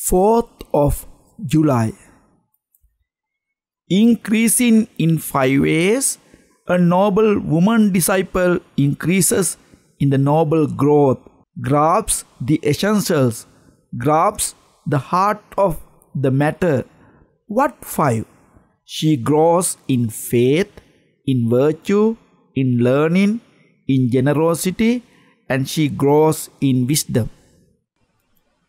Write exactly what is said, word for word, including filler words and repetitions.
fourth of July. Increasing in five ways, a noble woman disciple increases in the noble growth, grasps the essentials, grasps the heart of the matter. What five? She grows in faith, in virtue, in learning, in generosity, and she grows in wisdom.